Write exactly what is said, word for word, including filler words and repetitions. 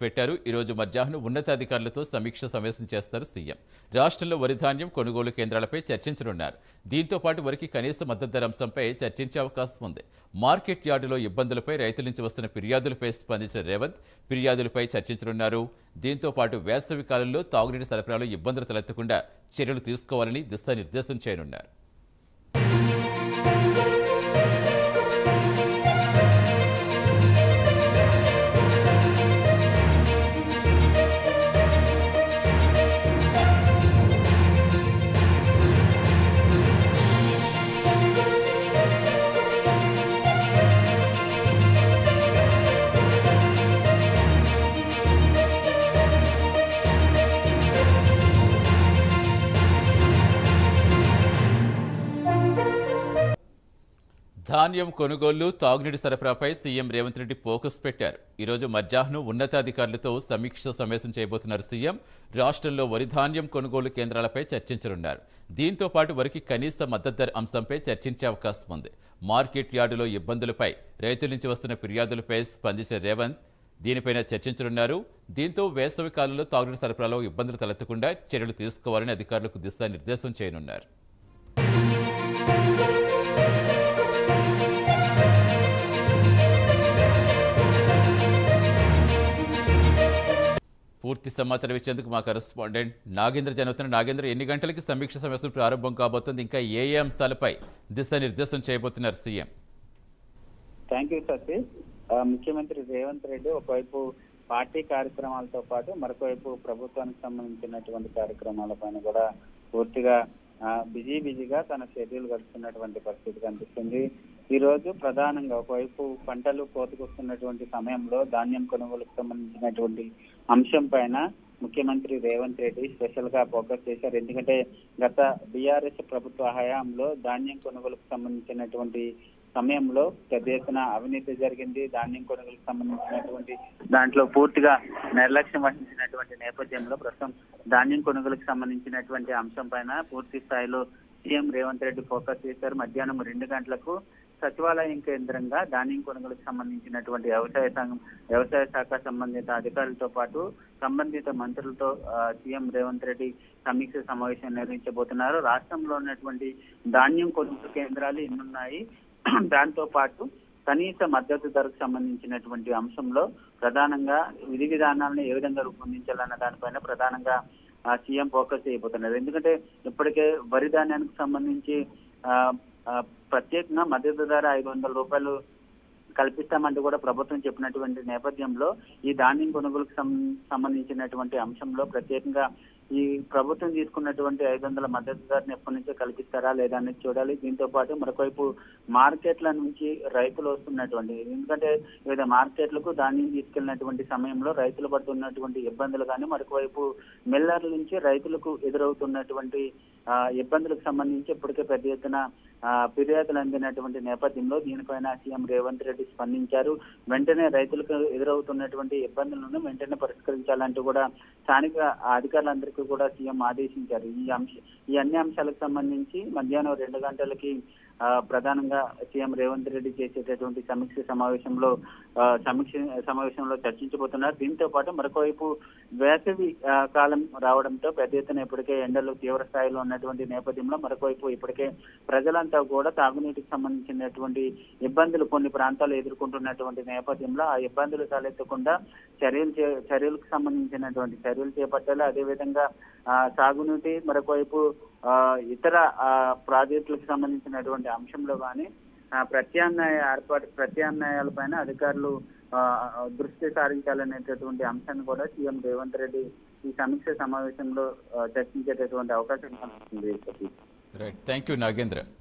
పెట్టారు. ఈ రోజు మధ్యాహ్నం ఉన్నతాధికారులతో సమీక్ష సమావేశం చేస్తారు సీఎం. రాష్ట్రంలో వరి ధాన్యం కొనుగోలు కేంద్రాలపై చర్చించనున్నారు. దీంతో పాటు వరికి కనీస మద్దతు ధర అంశంపై చర్చించే అవకాశం ఉంది. మార్కెట్ యార్డులో ఇబ్బందులపై రైతుల నుంచి వస్తున్న ఫిర్యాదులపై స్పందించిన రేవంత్ ఫిర్యాదులపై చర్చించనున్నారు. దీంతో పాటు వేసవి కాలంలో తాగునీటి సరఫరాలో ఇబ్బందులు తలెత్తకుండా చర్యలు తీసుకోవాలని దిశానిర్దేశం చేయనున్నారు. ధాన్యం కొనుగోలు తాగునీటి సరఫరాపై సీఎం రేవంత్ రెడ్డి ఫోకస్ పెట్టారు. ఈరోజు మధ్యాహ్నం ఉన్నతాధికారులతో సమీక్ష సమావేశం చేయబోతున్నారు సీఎం. రాష్ట్రంలో వరి ధాన్యం కొనుగోలు కేంద్రాలపై చర్చించనున్నారు. దీంతో పాటు వరికి కనీస మద్దతు ధర అంశంపై చర్చించే అవకాశం ఉంది. మార్కెట్ యార్డులో ఇబ్బందులపై రైతుల నుంచి వస్తున్న ఫిర్యాదులపై స్పందించిన రేవంత్ దీనిపైన చర్చించనున్నారు. దీంతో వేసవి కాలంలో తాగునీటి సరఫరాలో ఇబ్బందులు తలెత్తకుండా చర్యలు తీసుకోవాలని అధికారులకు దిశానిర్దేశం చేయనున్నారు. పూర్తి సమాచారం ఇచ్చేందుకు మా కరెస్పాండెంట్ నాగేంద్ర జనవుతున్న నాగేంద్ర, ఎన్ని గంటలకి సమీక్ష సమావేశం ప్రారంభం కాబోతుంది? ఇంకా ఏ ఏ అంశాలపై దిశానిర్దేశం చేయబోతున్నారు సీఎం? Thank you Satish. ముఖ్యమంత్రి రేవంత్ రెడ్డి ఒకవైపు పార్టీ కార్యక్రమాలతో పాటు మరొకవైపు ప్రభుత్వానికి సంబంధించినటువంటి కార్యక్రమాలపైన కూడా పూర్తిగా బిజీ బిజీగా తన షెడ్యూల్ గడుస్తున్నటువంటి పరిస్థితి కనిపిస్తుంది. ఈ రోజు ప్రధానంగా ఒకవైపు పంటలు కోతకొస్తున్నటువంటి సమయంలో ధాన్యం కొనుగోలుకు సంబంధించినటువంటి అంశం పైన ముఖ్యమంత్రి రేవంత్ రెడ్డి స్పెషల్ గా ఫోకస్ చేశారు. ఎందుకంటే గత బీఆర్ఎస్ ప్రభుత్వ హయాంలో ధాన్యం కొనుగోలుకు సంబంధించినటువంటి సమయంలో పెద్ద ఎత్తున అవినీతి జరిగింది. ధాన్యం కొనుగోలుకు సంబంధించినటువంటి దాంట్లో పూర్తిగా నిర్లక్ష్యం వహించినటువంటి నేపథ్యంలో ప్రస్తుతం ధాన్యం కొనుగోలుకు సంబంధించినటువంటి అంశం పైన పూర్తి స్థాయిలో సీఎం రేవంత్ రెడ్డి ఫోకస్ చేశారు. మధ్యాహ్నం రెండు గంటలకు సచివాలయం కేంద్రంగా ధాన్యం కొనుగోలుకు సంబంధించినటువంటి వ్యవసాయ సంఘం వ్యవసాయ శాఖ సంబంధిత అధికారులతో పాటు సంబంధిత మంత్రులతో సీఎం రేవంత్ రెడ్డి సమీక్ష సమావేశం నిర్వహించబోతున్నారు. రాష్ట్రంలో ఉన్నటువంటి ధాన్యం కొనుగోలు కేంద్రాలు ఎన్నున్నాయి, దాంతో పాటు కనీస మద్దతు ధరకు సంబంధించినటువంటి అంశంలో ప్రధానంగా విధి విధానాలను ఏ విధంగా రూపొందించాలన్న దానిపైన ప్రధానంగా సీఎం ఫోకస్ చేయబోతున్నారు. ఎందుకంటే ఇప్పటికే వరి ధాన్యానికి సంబంధించి ఆ ప్రత్యేకంగా మద్దతు ధర ఐదు వందల రూపాయలు కల్పిస్తామంటూ కూడా ప్రభుత్వం చెప్పినటువంటి నేపథ్యంలో ఈ ధాన్యం కొనుగోలుకు సంబంధించినటువంటి అంశంలో ప్రత్యేకంగా ఈ ప్రభుత్వం తీసుకున్నటువంటి ఐదు వందల మద్దతు ధరను ఎప్పటి నుంచో కల్పిస్తారా లేదా అనేది చూడాలి. దీంతో పాటు మరొకవైపు మార్కెట్ల నుంచి రైతులు వస్తున్నటువంటి, ఎందుకంటే వివిధ మార్కెట్లకు ధాన్యం తీసుకెళ్లినటువంటి సమయంలో రైతులు పడుతున్నటువంటి ఇబ్బందులు కానీ, మరొకవైపు మిల్లర్ల నుంచి రైతులకు ఎదురవుతున్నటువంటి ఆ ఇబ్బందులకు సంబంధించి ఇప్పటికే పెద్ద ఎత్తున ఫిర్యాదులు అందినటువంటి నేపథ్యంలో దీనిపైన సీఎం రేవంత్ రెడ్డి స్పందించారు. వెంటనే రైతులకు ఎదురవుతున్నటువంటి ఇబ్బందులను వెంటనే పరిష్కరించాలంటూ కూడా స్థానిక అధికారులందరికీ కూడా సీఎం ఆదేశించారు. ఈ అంశ ఈ అన్ని అంశాలకు సంబంధించి మధ్యాహ్నం రెండు గంటలకి ప్రధానంగా సీఎం రేవంత్ రెడ్డి చేసేటటువంటి సమీక్ష సమావేశంలో సమీక్ష సమావేశంలో చర్చించబోతున్నారు. దీంతో పాటు మరొకవైపు వేసవి కాలం రావడంతో పెద్ద ఎత్తున ఇప్పటికే ఎండలు తీవ్ర స్థాయిలో ఉన్నటువంటి నేపథ్యంలో మరొకవైపు ఇప్పటికే ప్రజలంతా కూడా తాగునీటికి సంబంధించినటువంటి ఇబ్బందులు కొన్ని ప్రాంతాలు ఎదుర్కొంటున్నటువంటి నేపథ్యంలో ఆ ఇబ్బందులు తలెత్తకుండా చర్యలు చర్యలకు సంబంధించినటువంటి చర్యలు చేపట్టాలి. అదేవిధంగా సాగునీటి మరొకవైపు ఇతర ప్రాజెక్టులకు సంబంధించినటువంటి అంశంలో కానీ ప్రత్యామ్నాయ ఏర్పాటు ప్రత్యామ్నాయాలపైన అధికారులు దృష్టి సారించాలనేటటువంటి అంశాన్ని కూడా సీఎం రేవంత్ రెడ్డి ఈ సమీక్ష సమావేశంలో చర్చించేటటువంటి అవకాశం కనిపిస్తుంది. Right, thank you Nagendra.